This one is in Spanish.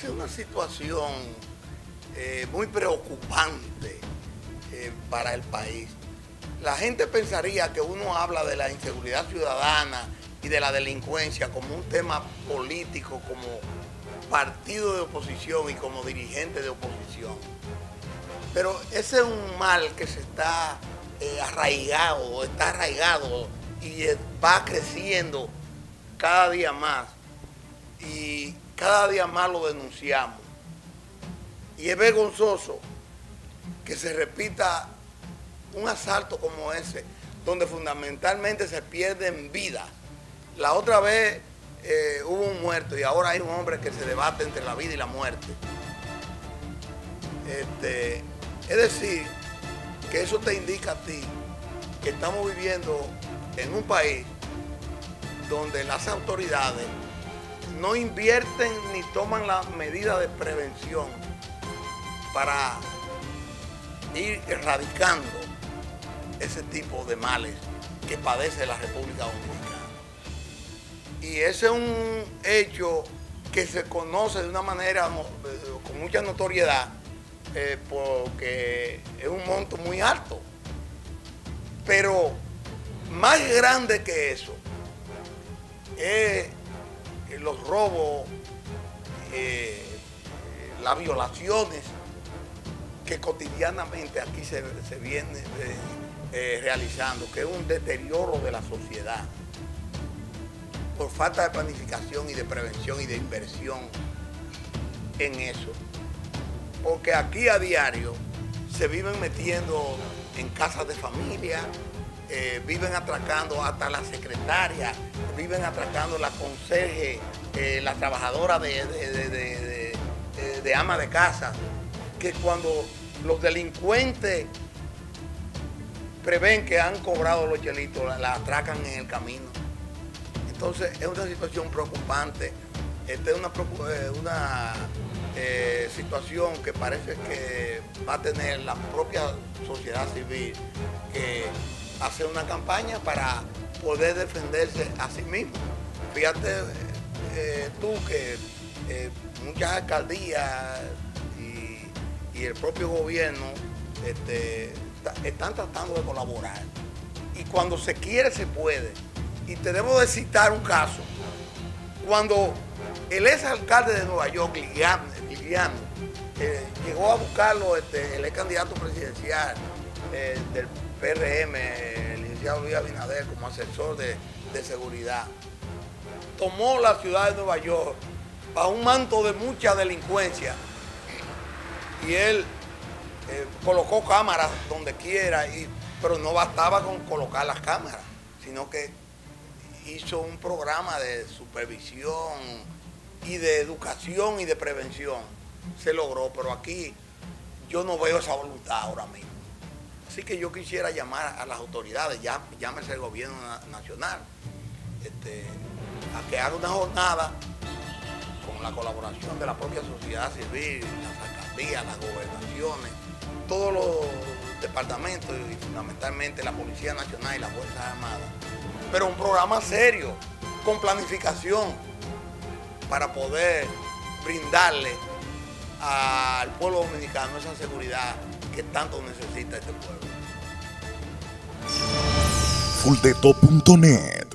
es una situación muy preocupante para el país. La gente pensaría que uno habla de la inseguridad ciudadana y de la delincuencia como un tema político, como partido de oposición y como dirigente de oposición. Pero ese es un mal que se está arraigado y va creciendo cada día más. Y cada día más lo denunciamos. Y es vergonzoso que se repita un asalto como ese, donde fundamentalmente se pierden vidas. La otra vez hubo un muerto y ahora hay un hombre que se debate entre la vida y la muerte. Es decir, que eso te indica a ti que estamos viviendo en un país donde las autoridades no invierten ni toman las medidas de prevención para ir erradicando ese tipo de males que padece la República Dominicana. Y ese es un hecho que se conoce de una manera con mucha notoriedad, porque es un monto muy alto. Pero más grande que eso es los robos, las violaciones que cotidianamente aquí se vienen realizando, que es un deterioro de la sociedad por falta de planificación y de prevención y de inversión en eso. Porque aquí a diario se viven metiendo en casas de familia, viven atracando hasta la secretaria, viven atracando la conserje, la trabajadora de ama de casa, que cuando los delincuentes prevén que han cobrado los chelitos, la atracan en el camino. Entonces es una situación preocupante. Esta es una situación que parece que va a tener la propia sociedad civil que hacer una campaña para poder defenderse a sí mismo. Fíjate tú que muchas alcaldías y el propio gobierno están tratando de colaborar. Y cuando se quiere, se puede. Y tenemos de citar un caso. Cuando el exalcalde de Nueva York, Liliano, llegó a buscarlo, el ex candidato presidencial del PRM, el licenciado Luis Abinader, como asesor de seguridad, tomó la ciudad de Nueva York bajo un manto de mucha delincuencia y él colocó cámaras donde quiera, pero no bastaba con colocar las cámaras, sino que hizo un programa de supervisión y de educación y de prevención. Se logró, pero aquí yo no veo esa voluntad ahora mismo. Así que yo quisiera llamar a las autoridades, llámese el gobierno nacional, a que haga una jornada con la colaboración de la propia sociedad civil, las alcaldías, las gobernaciones, todos los departamentos y fundamentalmente la Policía Nacional y las Fuerzas Armadas. Pero un programa serio, con planificación, para poder brindarle al pueblo dominicano esa seguridad que tanto necesita este pueblo. Fulldeto.net